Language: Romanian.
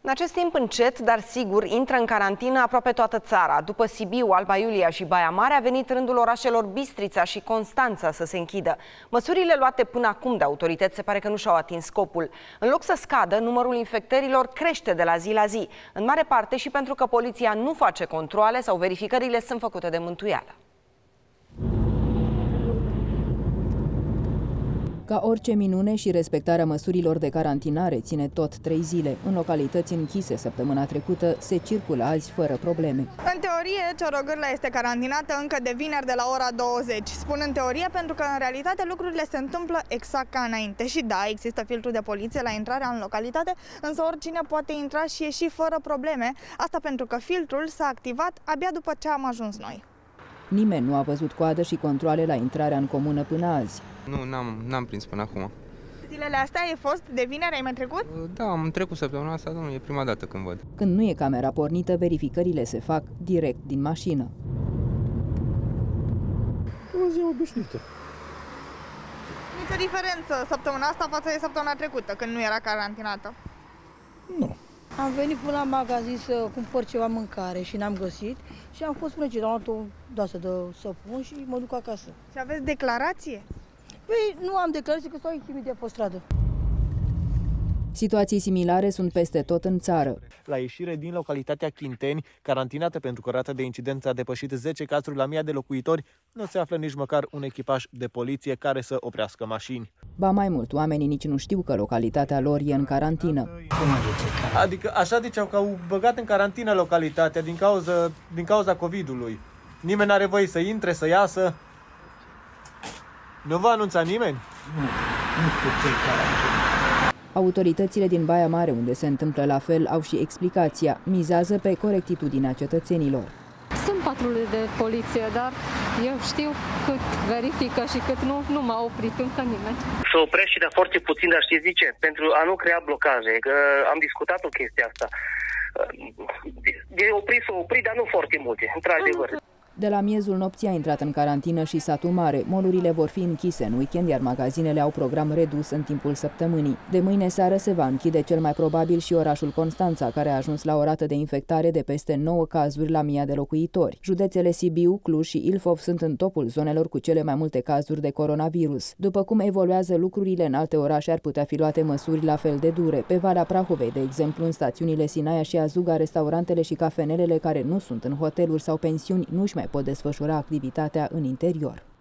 În acest timp, încet, dar sigur, intră în carantină aproape toată țara. După Sibiu, Alba Iulia și Baia Mare, a venit rândul orașelor Bistrița și Constanța să se închidă. Măsurile luate până acum de autorități se pare că nu și-au atins scopul. În loc să scadă, numărul infectărilor crește de la zi la zi. În mare parte și pentru că poliția nu face controale sau verificările sunt făcute de mântuială. Ca orice minune și respectarea măsurilor de carantinare ține tot 3 zile. În localități închise săptămâna trecută se circulă azi fără probleme. În teorie, Ciorogârla este carantinată încă de vineri de la ora 20. Spun în teorie pentru că în realitate lucrurile se întâmplă exact ca înainte. Și da, există filtru de poliție la intrarea în localitate, însă oricine poate intra și ieși fără probleme. Asta pentru că filtrul s-a activat abia după ce am ajuns noi. Nimeni nu a văzut coadă și controale la intrarea în comună până azi. Nu, n-am prins până acum. Zilele astea ai fost de vineri, ai mai trecut? Da, am trecut săptămâna asta, domnule, e prima dată când văd. Când nu e camera pornită, verificările se fac direct din mașină. O zi obișnuită. Nicio diferență săptămâna asta față de săptămâna trecută, când nu era carantinată? Nu. Am venit până la magazin să cumpăr ceva mâncare și n-am găsit și am fost până ce am luat o dosă de săpun și mă duc acasă. Și aveți declarație? Păi nu am declarație că s-au intimidat pe stradă. Situații similare sunt peste tot în țară. La ieșire din localitatea Chinteni, carantinată pentru că rata de incidență a depășit 10 cazuri la 1000 de locuitori, nu se află nici măcar un echipaj de poliție care să oprească mașini. Ba mai mult, oamenii nici nu știu că localitatea lor e în carantină. Adică așa ziceau că au băgat în carantină localitatea din cauza COVID-ului. Nimeni n-are voie să intre, să iasă. Nu va anunța nimeni? Nu știu ce-i carantină. Autoritățile din Baia Mare, unde se întâmplă la fel, au și explicația. Mizează pe corectitudinea cetățenilor. Sunt patrule de poliție, dar eu știu cât verifică și cât nu m-a oprit încă nimeni. Să oprești și de foarte puțin, dar știți de ce? Pentru a nu crea blocaje. Că am discutat o chestie asta. De oprit să opri, dar nu foarte multe, într-adevăr. De la miezul nopții a intrat în carantină și satul mare. Molurile vor fi închise în weekend, iar magazinele au program redus în timpul săptămânii. De mâine seară se va închide cel mai probabil și orașul Constanța, care a ajuns la o rată de infectare de peste 9 cazuri la 1000 de locuitori. Județele Sibiu, Cluj și Ilfov sunt în topul zonelor cu cele mai multe cazuri de coronavirus. După cum evoluează lucrurile în alte orașe, ar putea fi luate măsuri la fel de dure. Pe Valea Prahovei, de exemplu, în stațiunile Sinaia și Azuga, restaurantele și cafenelele care nu sunt în hoteluri sau pensiuni nu-și mai pot desfășura activitatea în interior.